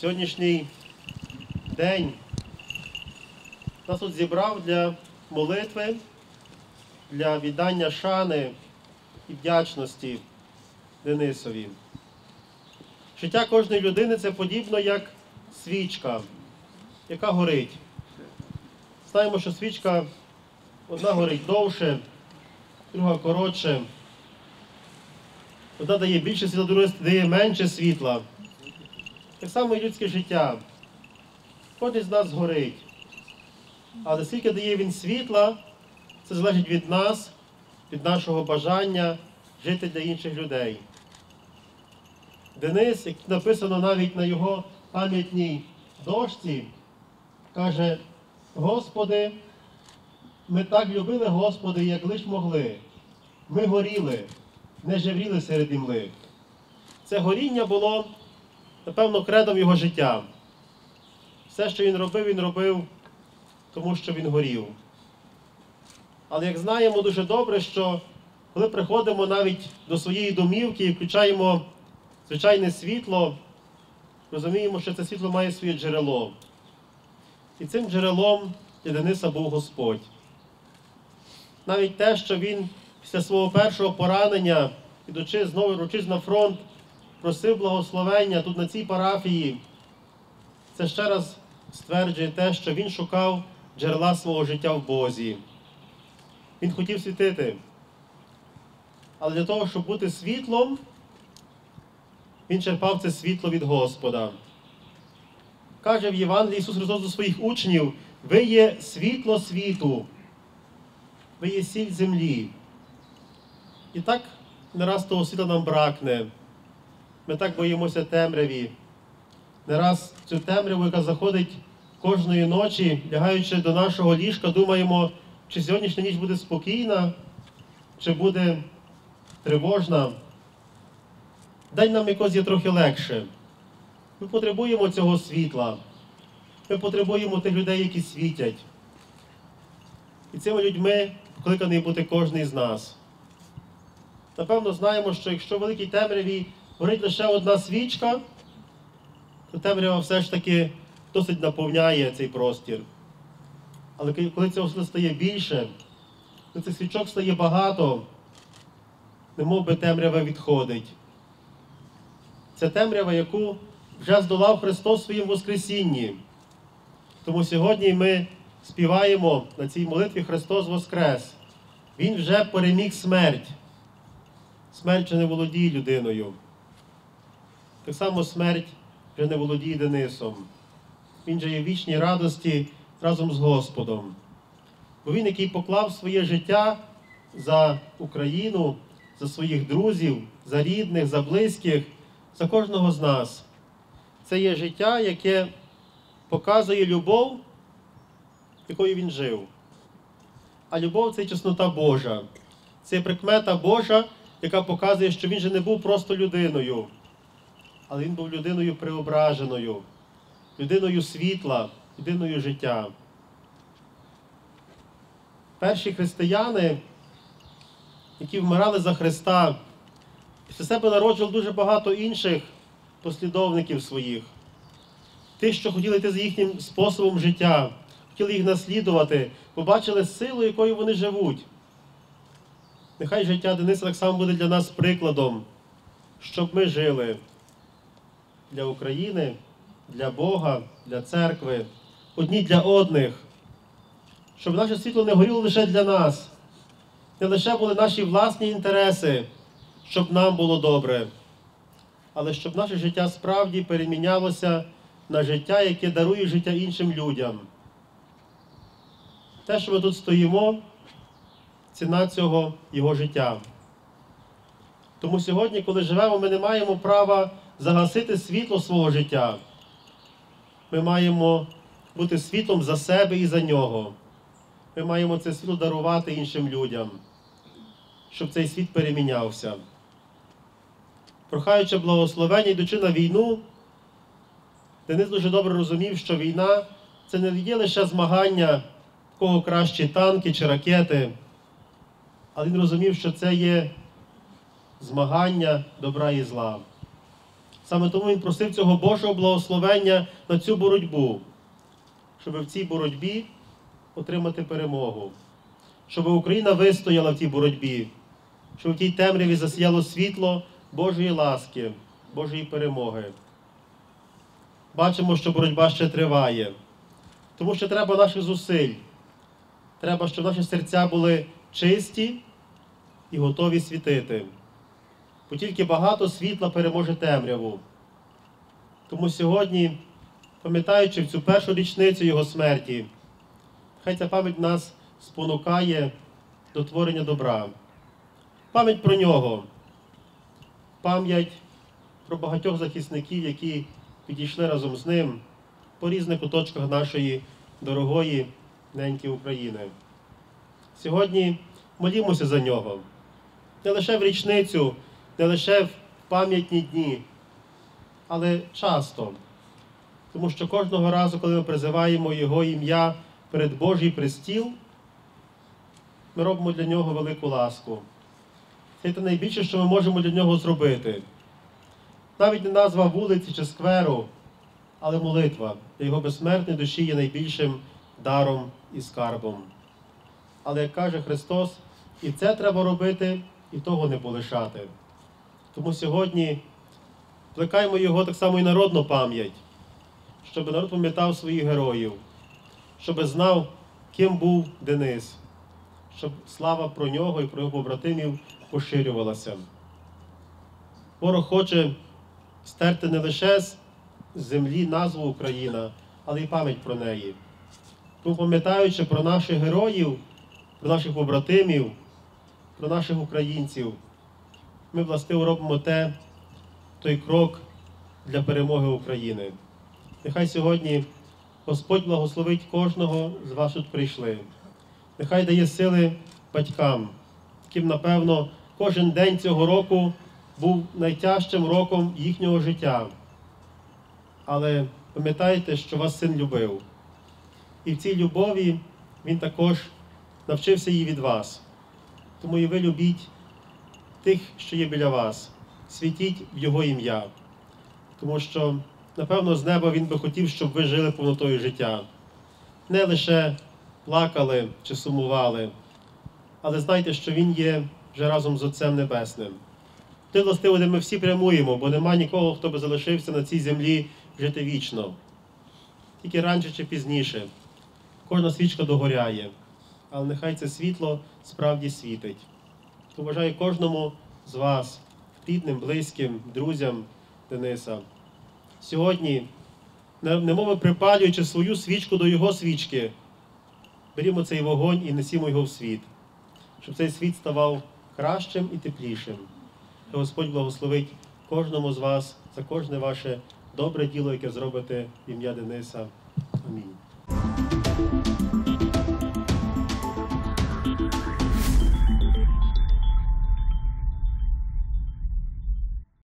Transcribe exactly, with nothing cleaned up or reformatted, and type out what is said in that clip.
сьогоднішній день нас тут зібрав для молитви, для віддання шани і вдячності Денисові. Життя кожної людини – це подібно як свічка, яка горить. Знаємо, що свічка одна горить довше, друга коротше. Одна дає більше світла, друга дає менше світла. Так само і людське життя. Кожен з нас горить. Але скільки дає він світла, це залежить від нас, від нашого бажання жити для інших людей. Денис, як написано навіть на його пам'ятній дошці, каже: Господи, ми так любили, Господи, як лиш могли. Ми горіли, не жевріли серед імли. Це горіння було, напевно, кредом його життя. Все, що він робив, він робив, тому що він горів. Але як знаємо дуже добре, що коли приходимо навіть до своєї домівки і включаємо звичайне світло, розуміємо, що це світло має своє джерело. І цим джерелом для Дениса був Господь. Навіть те, що він після свого першого поранення, ідучи знову ручись на фронт, просив благословення тут на цій парафії, це ще раз стверджує те, що він шукав джерела свого життя в Бозі. Він хотів світити. Але для того, щоб бути світлом, він черпав це світло від Господа. Каже в Євангелії Ісус Христос до своїх учнів: ви є світло світу, ви є сіль землі. І так не раз того світла нам бракне. Ми так боїмося темряві. Не раз цю темряву, яка заходить кожної ночі, лягаючи до нашого ліжка, думаємо, чи сьогоднішня ніч буде спокійна, чи буде тривожна. День нам якось є трохи легше. Ми потребуємо цього світла. Ми потребуємо тих людей, які світять. І цими людьми покликаний бути кожен з нас. Напевно, знаємо, що якщо в великій темряві горить лише одна свічка, то темрява все ж таки досить наповняє цей простір. Але коли цього світла стає більше, коли цих свічок стає багато, немов би темрява відходить. Це темрява, яку вже здолав Христос своїм Воскресінні. Тому сьогодні ми співаємо на цій молитві «Христос Воскрес». Він вже переміг смерть. Смерть вже не володіє людиною. Так само смерть вже не володіє Денисом. Він же є в вічній радості разом з Господом. Бо він, який поклав своє життя за Україну, за своїх друзів, за рідних, за близьких, за кожного з нас. Це є життя, яке показує любов, якою він жив. А любов – це чеснота Божа. Це прикмета Божа, яка показує, що він же не був просто людиною, але він був людиною преображеною, людиною світла, людиною життя. Перші християни, які вмирали за Христа, після себе народжували дуже багато інших послідовників своїх. Тих, що хотіли йти за їхнім способом життя, хотіли їх наслідувати, побачили силу, якою вони живуть. Нехай життя Дениса так само буде для нас прикладом, щоб ми жили для України, для Бога, для церкви, одні для одних. Щоб наше світло не горіло лише для нас, не лише були наші власні інтереси, щоб нам було добре, але щоб наше життя справді перемінялося на життя, яке дарує життя іншим людям. Те, що ми тут стоїмо, ціна цього його життя. Тому сьогодні, коли живемо, ми не маємо права загасити світло свого життя. Ми маємо бути світлом за себе і за нього. Ми маємо це світло дарувати іншим людям, щоб цей світ перемінявся. Прохаючи благословення, йдучи на війну, Денис дуже добре розумів, що війна – це не є лише змагання, в кого кращі танки чи ракети, але він розумів, що це є змагання добра і зла. Саме тому він просив цього Божого благословення на цю боротьбу, щоб в цій боротьбі отримати перемогу, щоб Україна вистояла в тій боротьбі, щоб в тій темряві засіяло світло Божої ласки, Божої перемоги. Бачимо, що боротьба ще триває, тому що треба наших зусиль, треба, щоб наші серця були чисті і готові світити. Бо тільки багато світла переможе темряву. Тому сьогодні, пам'ятаючи в цю першу річницю Його смерті, хай ця пам'ять нас спонукає до творення добра. Пам'ять про Нього, пам'ять про багатьох захисників, які підійшли разом з Ним по різних куточках нашої дорогої неньки України. Сьогодні молімося за Нього. Не лише в річницю, не лише в пам'ятні дні, але часто. Тому що кожного разу, коли ми призиваємо Його ім'я перед Божий престіл, ми робимо для Нього велику ласку. Це те найбільше, що ми можемо для Нього зробити. Навіть не назва вулиці чи скверу, але молитва для Його безсмертної душі є найбільшим даром і скарбом. Але, як каже Христос, і це треба робити, і того не полишати. Тому сьогодні плекаємо Його так само і народну пам'ять, щоб народ пам'ятав своїх героїв, щоб знав, ким був Денис, щоб слава про нього і про його побратимів поширювалася. Ворог хоче стерти не лише з землі назву Україна, але й пам'ять про неї. Тому, пам'ятаючи про наших героїв, про наших побратимів, про наших українців, ми, властиво, робимо те, той крок для перемоги України. Нехай сьогодні Господь благословить кожного з вас, тут прийшли. Нехай дає сили батькам, яким, напевно, кожен день цього року був найтяжчим роком їхнього життя. Але пам'ятайте, що вас син любив. І в цій любові він також навчився її від вас. Тому і ви любіть тих, що є біля вас. Світіть в Його ім'я. Тому що, напевно, з неба Він би хотів, щоб ви жили повнотою життя. Не лише плакали чи сумували, але знайте, що Він є вже разом з Отцем Небесним. Ти, властиво, де ми всі прямуємо, бо нема нікого, хто би залишився на цій землі жити вічно. Тільки раніше чи пізніше. Кожна свічка догоряє, але нехай це світло справді світить. Побажаю кожному з вас, рідним, близьким, друзям Дениса. Сьогодні, немов припалюючи свою свічку до його свічки, берімо цей вогонь і несімо його в світ, щоб цей світ ставав кращим і теплішим. І Господь благословить кожному з вас за кожне ваше добре діло, яке зробите в ім'я Дениса. Амінь.